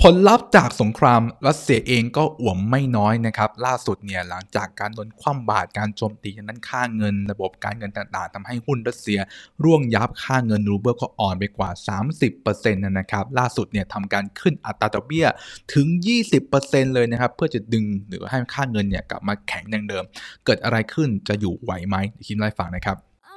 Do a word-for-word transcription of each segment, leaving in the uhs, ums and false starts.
ผลลัพธ์จากสงครามรัสเซียเองก็อ่วมไม่น้อยนะครับล่าสุดเนี่ยหลังจากการโดนคว่ำบาตรการโจมตีนั้นค่าเงินระบบการเงินต่างๆทำให้หุ้นรัสเซียร่วงยับค่าเงินรูเบิลก็อ่อนไปกว่า สามสิบเปอร์เซ็นต์ นะครับล่าสุดเนี่ยทำการขึ้นอัตราดอกเบี้ยถึง ยี่สิบเปอร์เซ็นต์ เลยนะครับเพื่อจะดึงหรือให้ค่าเงินเนี่ยกลับมาแข็งดังเดิมเกิดอะไรขึ้นจะอยู่ไหวไหมคิดไล่ฟังนะครับ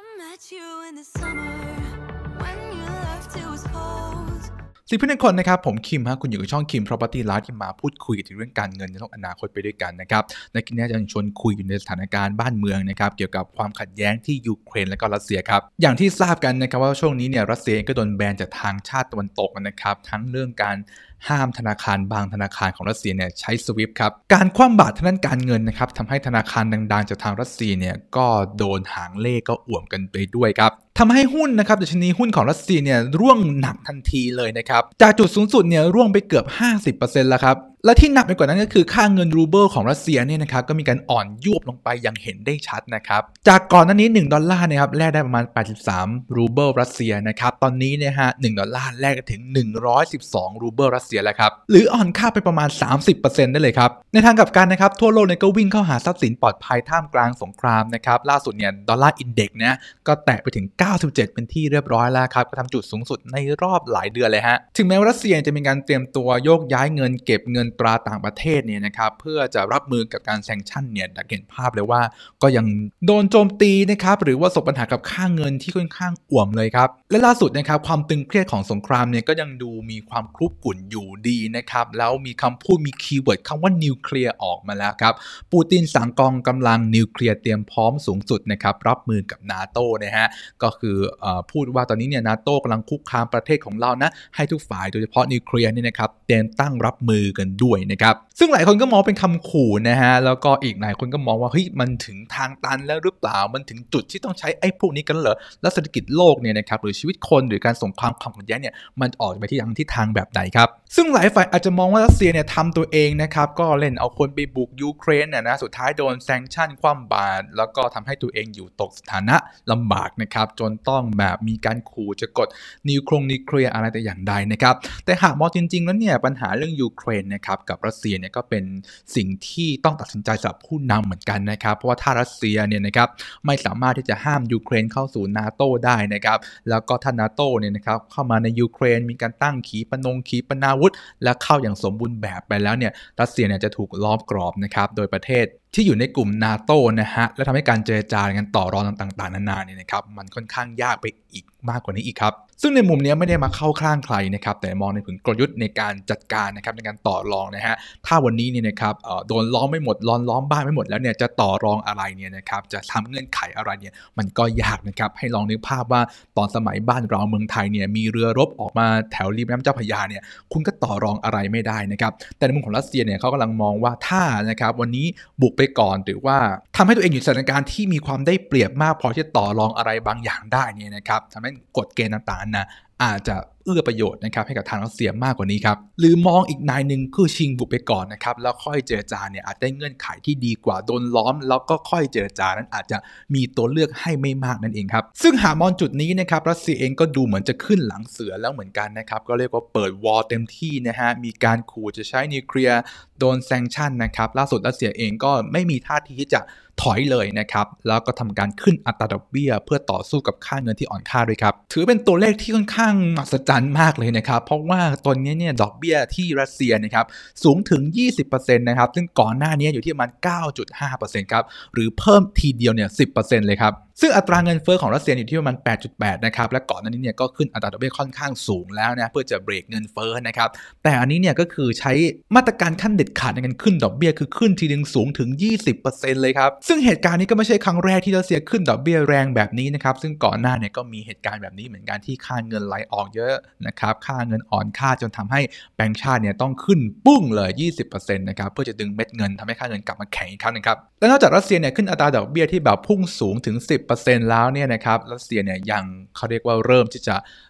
สิบเพื่อนคนนะครับผมคิมฮะคุณอยู่กับช่องคิม Property Life ที่มาพูดคุยถึงเรื่องการเงินในโลกอนาคตไปด้วยกันนะครับในคลิปนี้จะชวนคุยอยู่ในสถานการณ์บ้านเมืองนะครับเกี่ยวกับความขัดแย้งที่ยูเครนและก็รัสเซียครับอย่างที่ทราบกันนะครับว่าช่วงนี้เนี่ยรัสเซียก็โดนแบนจากทางชาติตะวันตกนะครับทั้งเรื่องการห้ามธนาคารบางธนาคารของรัสเซียเนี่ยใช้ สวิฟต์ ครับการคว่ำบาตรทางด้านการเงินนะครับทำให้ธนาคารดังๆจากทางรัสเซียเนี่ยก็โดนหางเลขก็อ่วมกันไปด้วยครับทำให้หุ้นนะครับดัชนีหุ้นของรัสเซียเนี่ยร่วงหนักทันทีเลยนะครับจากจุดสูงสุดเนี่ยร่วงไปเกือบ ห้าสิบเปอร์เซ็นต์ แล้วครับและที่หนักไปกว่านั้นก็คือค่าเงินรูเบิลของรัสเซียเนี่ยนะครับก็มีการอ่อนยวบลงไปอย่างเห็นได้ชัดนะครับจากก่อนหน้านี้หนึ่งดอลลาร์นะครับแลกได้ประมาณแปดสิบสามรูเบิลรัสเซียนะครับตอนนี้เนี่ยฮะหนึ่งดอลลาร์แลกถึงหนึ่งร้อยสิบสองรูเบิลรัสเซียแล้วครับหรืออ่อนค่าไปประมาณ สามสิบเปอร์เซ็นต์ ได้เลยครับในทางกลับกันนะครับทั่วโลกเนี่ยก็วิ่งเข้าหาทรัพย์สินปลอดภัยท่ามกลางสงครามนะครับล่าสุดเนี่ยดอลลาร์อินเด็กซ์เนี่ยก็แตะไปถึงเก้าสิบเจ็ดเป็นที่เรียบร้อยแล้วครับก็ทำจุดสูงสุดในรอบหลายเดือนเลยฮะถึงแม้ว่ารัสเซียจะมีการเตรียมตัวโยกย้ายเงินเก็บเงินตราต่างประเทศเนี่ยนะครับเพื่อจะรับมือกับการแซงชั่นเนี่ยเห็นภาพเลยว่าก็ยังโดนโจมตีนะครับหรือว่าประสบปัญหากับค่าเงินที่ค่อนข้างอ่วมเลยครับและล่าสุดนะครับความตึงเครียดของสงครามเนี่ยก็ยังดูมีความคลุกกลุ่นอยู่ดีนะครับแล้วมีคำพูดมีคีย์เวิร์ดคำว่านิวเคลียร์ออกมาแล้วครับปูตินสั่งกองกำลังนิวเคลียร์เตรียมพร้อมสูงสุดนะครับรับมือกับนาโต้นะฮะก็คือพูดว่าตอนนี้เนี่ยนาโต้กำลังคุกคามประเทศของเรานะให้ทุกฝ่ายโดยเฉพาะนิวเคลียร์เนี่ยนะครับเตรียมตั้งรับมือกันด้วยนะครับซึ่งหลายคนก็มองเป็นคำขู่นะฮะแล้วก็อีกหลายคนก็มองว่าเฮ้ยมันถึงทางตันแล้วหรือเปล่ามันถึงจุดที่ต้องใช้ไอ้พวกนี้กันเหรอแล้วเศรษฐกิจโลกเนี่ยนะครับหรือชีวิตคนหรือการสงครามความขัดแย้งเนี่ยมันออกไปที่ทางที่ทางแบบไหนครับซึ่งหลายฝ่ายอาจจะมองว่ารัสเซียเนี่ยทำตัวเองนะครับก็เล่นเอาคนไปบุกยูเครนเนี่ยนะสุดท้ายโดนแซงชั่นคว่ำบาตรแล้วก็ทำให้ตัวเองอยู่ตกสถานะลำบากนะครับจนต้องแบบมีการขู่จะกดนิวเคลียร์นิวเคลียร์อะไรแต่อย่างใดนะครับแต่หากมองจริงๆแล้วเนี่ยปัญหาเรื่องยูเครนนะครับกับรัสเซียเนี่ยก็เป็นสิ่งที่ต้องตัดสินใจสำหรับผู้นำเหมือนกันนะครับเพราะว่าถ้ารัสเซียเนี่ยนะครับไม่สามารถที่จะห้ามยูเครนเข้าสู่นาโต้ได้นะครับแล้วก็ถ้านาโต้เนี่ยนะครับเข้ามาในยูเครนมีการตั้งขีปนงขีปนาวุธและเข้าอย่างสมบูรณ์แบบไปแล้วเนี่ยรัสเซียเนี่ยจะถูกล้อมกรอบนะครับโดยประเทศที่อยู่ในกลุ่มนาโต้นะฮะและทำให้การเจรจากันต่อรองต่างๆนานาเนี่ยนะครับมันค่อนข้างยากไปอีกมากกว่านี้อีกครับซึ่งในมุมนี้ไม่ได้มาเข้าข้างใครนะครับแต่มองในถึงกลยุทธ์ในการจัดการนะครับในการต่อรองนะฮะถ้าวันนี้เนี่ยนะครับโดนล้อมไม่หมดล้อมล้อมบ้านไม่หมดแล้วเนี่ยจะต่อรองอะไรเนี่ยนะครับจะทำเงื่อนไขอะไรเนี่ยมันก็ยากนะครับให้ลองนึกภาพว่าตอนสมัยบ้านเราเมืองไทยเนี่ยมีเรือรบออกมาแถวริมแม่น้ำเจ้าพระยาเนี่ยคุณก็ต่อรองอะไรไม่ได้นะครับแต่ในมุมของรัสเซียเนี่ยเขากำลังมองว่าถ้านะครับวันนี้บุกไปก่อนหรือว่าทำให้ตัวเองอยู่ในสถานการณ์ที่มีความได้เปรียบมากพอที่จะต่อรองอะไรบางอย่างได้เนี่ยนะครับทำให้กฎเกณฑ์ต่างๆนะอาจจะเอื้อประโยชน์นะครับให้กับทางรัสเซียมากกว่านี้ครับหรือมองอีกนายหนึ่งคือชิงบุกไปก่อนนะครับแล้วค่อยเจรจาเนี่ยอาจได้เงื่อนไขที่ดีกว่าโดนล้อมแล้วก็ค่อยเจรจานั้นอาจจะมีตัวเลือกให้ไม่มากนั่นเองครับซึ่งหากมองจุดนี้นะครับรัสเซียเองก็ดูเหมือนจะขึ้นหลังเสือแล้วเหมือนกันนะครับก็เรียกว่าเปิดวอร์เต็มที่นะฮะมีการขู่จะใช้นิวเคลียร์โดนแซงชั่นนะครับล่าสุดรัสเซียเองก็ไม่มีท่าทีที่จะถอยเลยนะครับแล้วก็ทำการขึ้นอัตราดอกเบี้ยเพื่อต่อสู้กับค่าเงินที่อ่อนค่าด้วยครับถือเป็นตัวเลขที่ค่อนข้างมหัศจรรย์มากเลยนะครับเพราะว่าตอนนี้เนี่ยดอกเบี้ยที่รัสเซียนะครับสูงถึง ยี่สิบเปอร์เซ็นต์ นะครับซึ่งก่อนหน้านี้อยู่ที่ประมาณ เก้าจุดห้าเปอร์เซ็นต์ ครับหรือเพิ่มทีเดียวเนี่ย สิบเปอร์เซ็นต์ เลยครับซึ่งอัตราเงินเฟ้อของรัสเซียอยู่ที่ประมาณ แปดจุดแปด นะครับและก่อนหน้านี้เนี่ยก็ขึ้นอัตราดอกเบี้ยค่อนข้างสูงแล้วนะเพื่อจะเบรกเงินเฟ้อนะครับแต่อันนี้เนี่ยก็คือใช้มาตรการขั้นเด็ดขาดในการขึ้นดอกเบี้ยคือขึ้นทีนึงสูงถึง ยี่สิบเปอร์เซ็นต์ เลยครับซึ่งเหตุการณ์นี้ก็ไม่ใช่ครั้งแรกที่รัสเซียขึ้นดอกเบี้ยแรงแบบนี้นะครับซึ่งก่อนหน้าเนี่ยก็มีเหตุการณ์แบบนี้เหมือนกันที่ค่าเงินไหลออกเยอะนะครับค่าเงินอ่อนค่าจนทำให้แบงก์ชาติเนี่ยต้องขึ้นปุ้งเลย ยี่สิบเปอร์เซ็นต์ นะครับเพื่อจะดึงเม็ดเงินทำให้ค่าเงินกลับมาแข็งอีกครั้งนึงครับและนอกจากรัสเซียเนี่ยขึ้นอัตราดอกเบี้ยที่แบบพุ่งสูงถึง สิบเปอร์เซ็นต์ แล้วเนี่ยนะครับรัสเซียเนี่ยยังเขาเรียกว่าเริ่มที่จะ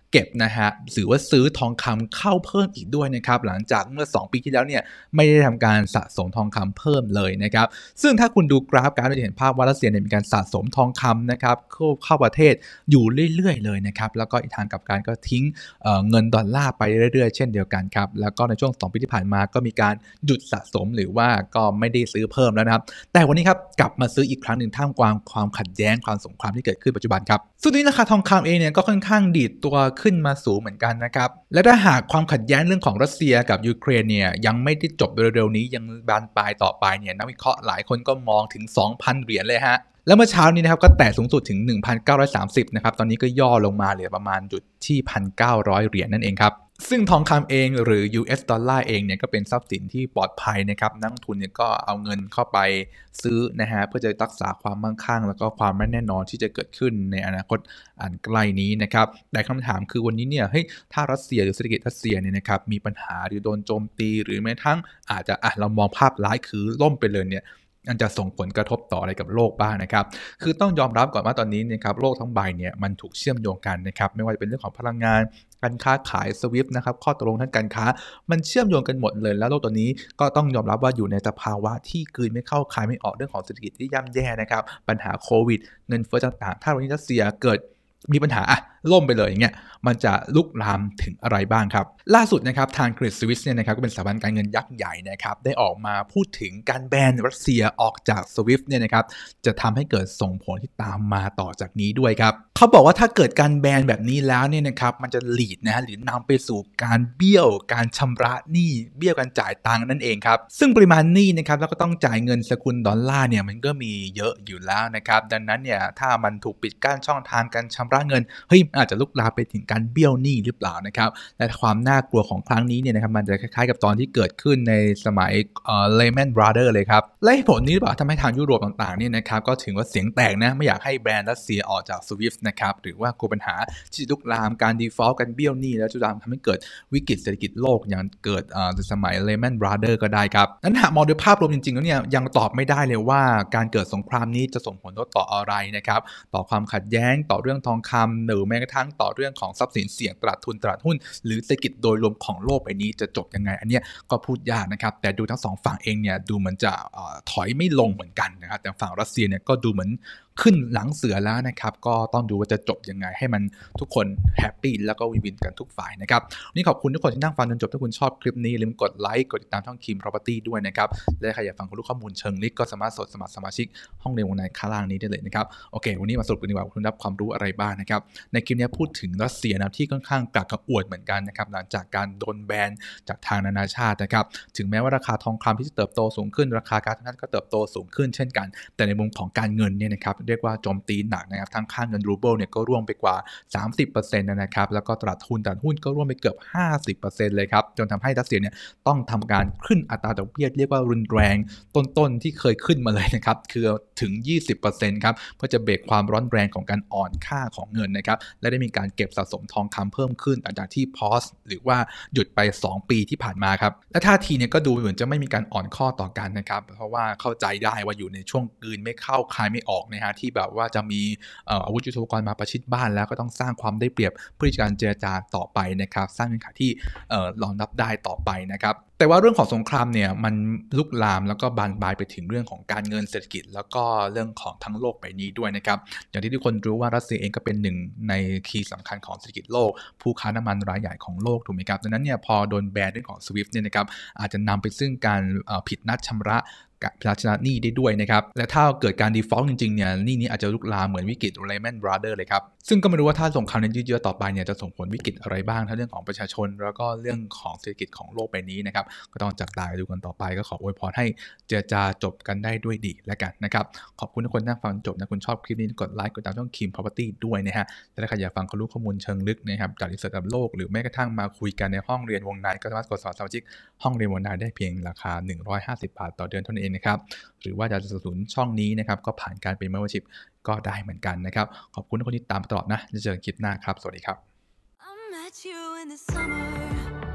เก็บนะฮะหรือว่าซื้อทองคำเข้าเพิ่มอีกด้วยนะครับหลังจากเมื่อสองปีที่แล้วเนี่ยไม่ได้ทำการสะสมทองคำเพิ่มเลยนะครับซึ่งถ้าคุณดูกราฟการจะเห็นภาพว่ารัสเซียเนี่ยมีการสะสมทองคำนะครับเข้าเข้าประเทศอยู่เรื่อยๆเลยนะครับแล้วก็อีกทางกับการก็ทิ้งเอ่อเงินดอลลาร์ไปเรื่อยๆเช่นเดียวกันครับแล้วก็ในช่วงสองปีที่ผ่านมาก็มีการหยุดสะสมหรือว่าก็ไม่ได้ซื้อเพิ่มแล้วนะครับแต่วันนี้ครับกลับมาซื้ออีกครั้งหนึ่งท่ามกลางความขัดแย้งความสงครามที่เกิดขึ้นปัจจุบันครับซึ่งนี้ราคาทองคำเองเนี่ยก็ค่อนข้างดีดตัวขึ้นมาสูงเหมือนกันนะครับและถ้าหากความขัดแย้งเรื่องของรัสเซียกับยูเครนเนี่ยยังไม่ได้จบเร็วๆนี้ยังบานปลายต่อไปเนี่ยนักวิเคราะห์หลายคนก็มองถึง สองพัน เหรียญเลยฮะแล้วเมื่อเช้านี้นะครับก็แตะสูงสุดถึง หนึ่งพันเก้าร้อยสามสิบ นะครับตอนนี้ก็ย่อลงมาเหลือประมาณจุดที่ หนึ่งพันเก้าร้อย เหรียญนั่นเองครับซึ่งทองคำเองหรือ ยู เอส ดอลลาร์เองเนี่ยก็เป็นทรัพย์สินที่ปลอดภัยนะครับนักลงทุนเนี่ยก็เอาเงินเข้าไปซื้อนะฮะเพื่อจะรักษาความมั่งคั่งแล้วก็ความไม่แน่นอนที่จะเกิดขึ้นในอนาคตอันใกล้นี้นะครับแต่คำถามคือวันนี้เนี่ยเฮ้ยถ้ารัสเซียหรือเศรษฐกิจรัสเซียเนี่ยนะครับมีปัญหาหรือโดนโจมตีหรือแม้ทั้งอาจจะอ่ะเรามองภาพร้ายคือล่มไปเลยเนี่ยมันจะส่งผลกระทบต่ออะไรกับโลกบ้างนะครับคือต้องยอมรับก่อนว่าตอนนี้นะครับโลกทั้งใบเนี่ยมันถูกเชื่อมโยงกันนะครับไม่ว่าจะเป็นเรื่องของพลังงานการค้าขาย สวิฟต์ นะครับข้อตกลงทางการค้ามันเชื่อมโยงกันหมดเลยแล้วโลกตัวนี้ก็ต้องยอมรับว่าอยู่ในสภาวะที่กลืนไม่เข้าคายไม่ออกเรื่องของเศรษฐกิจที่ย่ำแย่นะครับปัญหาโควิดเงินเฟ้อต่างๆถ้าวันนี้รัสเซียเกิดมีปัญหาอะล่มไปเลยอย่างเงี้ยมันจะลุกลามถึงอะไรบ้างครับล่าสุดนะครับทาง Credit Suisse เนี่ยนะครับก็เป็นสถาบันการเงินยักษ์ใหญ่นะครับได้ออกมาพูดถึงการแบนรัสเซียออกจาก สวิฟต์ เนี่ยนะครับจะทำให้เกิดส่งผลที่ตามมาต่อจากนี้ด้วยครับเขาบอกว่าถ้าเกิดการแบนแบบนี้แล้วเนี่ยนะครับมันจะหลีดนะฮะหรือนำไปสู่การเบี้ยวการชำระหนี้เบี้ยวการจ่ายตังค์นั่นเองครับซึ่งปริมาณหนี้นะครับแล้วก็ต้องจ่ายเงินสกุลดอลลาร์เนี่ยมันก็มีเยอะอยู่แล้วนะครับดังนั้นเนี่ยถ้ามันถูกปิดกั้นช่องทางการชำระเงินเฮ้ยอาจจะลุกลามไปถึงการเบี้ยวหนี้หรือเปล่านะครับและความน่ากลัวของครั้งนี้เนี่ยนะครับมันจะคล้ายๆกับตอนที่เกิดขึ้นในสมัยเอ่อ Lehman Brothers เลยครับและเหตุผลนี้หรือเปล่าทำให้ทางยุโรปต่างๆเนี่ยนะครับก็ถึงว่าเสียงแตกนะไม่อยากให้แบรนด์รัสเซียออกจาก สวิฟต์ นะครับหรือว่ากลัวปัญหาที่จะลุกลามการ default การเบี้ยวหนี้แล้วจะทำให้เกิดวิกฤตเศรษฐกิจโลกอย่างเกิดเอ่อในสมัย Lehman Brothers ก็ได้ครับนั้นหากมองโดยภาพรวมจริงๆแล้วเนี่ยยังตอบไม่ได้เลยว่าการเกิดสงครามนี้จะส่งผลต่ออะไรนะครับต่อความขัดแย้งต่อเรื่องทองคำหรือแม้กระทั่งต่อเรื่องของทรัพย์สินเสี่ยงตลาดทุนตลาดหุ้นหรือเศรษฐกิจโดยรวมของโลกใบนี้จะจบยังไงอันนี้ก็พูดยากนะครับแต่ดูทั้งสองฝั่งเองเนี่ยดูเหมือนจะเอ่อถอยไม่ลงเหมือนกันนะครับแต่ฝั่งรัสเซียเนี่ยก็ดูเหมือนขึ้นหลังเสือแล้วนะครับก็ต้องดูว่าจะจบยังไงให้มันทุกคนแฮปปี้แล้วก็วินวินกันทุกฝ่ายนะครับนี่ขอบคุณทุกคนที่นั่งฟังจนจบถ้าคุณชอบคลิปนี้อย่าลืมกดไลค์กดติดตามช่องคิม Property ด้วยนะครับและใครอยากฟังข้อมูลเชิงลึกก็สามารถสดสมัครสมาชิกห้องเรียนวงในข้างล่างนี้ได้เลยนะครับโอเควันนี้มาสรุปกันดีกว่าคุณรับความรู้อะไรบ้างนะครับในคลิปนี้พูดถึงรัสเซียนะที่ค่อนข้างกลักกระอวดเหมือนกันนะครับหลังจากการโดนแบนจากทางนานาชาตินะครับถึงแม้ว่าราคาทองคำที่จะเติบโตสูงขึ้นราคาก๊าซธรรมชาติก็เติบโตสูงขึ้นเช่นกันแต่ในมุมของการเงินเนี่ยนะครับเรียกว่าโจมตีหนักนะครับทั้งค่าเงินรูเบิลเนี่ยก็ร่วงไปกว่า สามสิบเปอร์เซ็นต์ นะครับแล้วก็ตลาดหุ้นตลาดหุ้นก็ร่วงไปเกือบ ห้าสิบเปอร์เซ็นต์ เลยครับจนทำให้รัสเซียเนี่ยต้องทำการขึ้นอัตราดอกเบี้ยเรียกว่ารุนแรงต้นๆที่เคยขึ้นมาเลยนะครับคือถึง ยี่สิบเปอร์เซ็นต์ ครับเพื่อจะเบรกความร้อนแรงของการอ่อนค่าของเงินนะครับและได้มีการเก็บสะสมทองคำเพิ่มขึ้นหลังจากที่พอสหรือว่าหยุดไปสองปีที่ผ่านมาครับและท่าทีเนี่ยก็ดูเหมือนจะไม่มีการอ่อนข้อต่อกันนะครับเพราะว่าเข้าใจได้ว่าอยู่ในช่วงกลืนไม่เข้าคายไม่ออกนะฮะที่แบบว่าจะมีอาวุธยุทโธปกรณ์มาประชิดบ้านแล้วก็ต้องสร้างความได้เปรียบเพื่อการเจรจาต่อไปนะครับสร้างเงื่อนไขที่รองรับได้ต่อไปนะครับแต่ว่าเรื่องของสงครามเนี่ยมันลุกลามแล้วก็บานปลายไปถึงเรื่องของการเงินเศรษฐกิจแล้วก็เรื่องของทั้งโลกใบนี้ด้วยนะครับอย่างที่ทุกคนรู้ว่ารัสเซียเองก็เป็นหนึ่งในคีย์สำคัญของเศรษฐกิจโลกผู้ค้าน้ำมันรายใหญ่ของโลกถูกไหมครับดังนั้นเนี่ยพอโดนแบนเรื่องของ สวิฟต์ เนี่ยนะครับอาจจะนำไปซึ่งการผิดนัดชำระพิจารณาหนี้ได้ด้วยนะครับและถ้าเกิดการ default จริงๆเนี่ยหนี้นี้อาจจะลุกลามเหมือนวิกฤต Lehman Brothers เลยครับซึ่งก็ไม่รู้ว่าถ้าสงครามนี้ยืดเยื้อต่อไปเนี่ยจะส่งผลวิกฤตอะไรบ้างทั้งเรื่องของประชาชนแล้วก็เรื่องของเศรษฐกิจของโลกใบนี้นะครับก็ต้องจับตาดูกันต่อไปก็ขออวยพรให้เจรจาจบกันได้ด้วยดีแล้วกันนะครับขอบคุณทุกคนที่ฟังจบนะคุณชอบคลิปนี้กดไลค์กดตามช่อง Kim Property ด้วยนะฮะและถ้าใครอยากฟังข้อรู้ข้อมูลเชิงลึกนะครับจากรีเสิร์ชกับโลกหรือแม้กระทั่งมาคุยกันในห้องเรียนวงในก็สามารถกดสมัครสมาชิกห้องเรียนวงในได้เพียงราคาหนึ่งร้อยห้าสิบบาทต่อเดือนเท่านั้นเองนะครับหรือว่าจะสนับสนุนช่องนี้นะครับก็ผ่านการเป็น membership ก็ได้เหมือนกันนะครับขอบคุณทุกคนที่ตามตลอดนะจะเจอกันคลิปหน้าครับสวัสดีครับ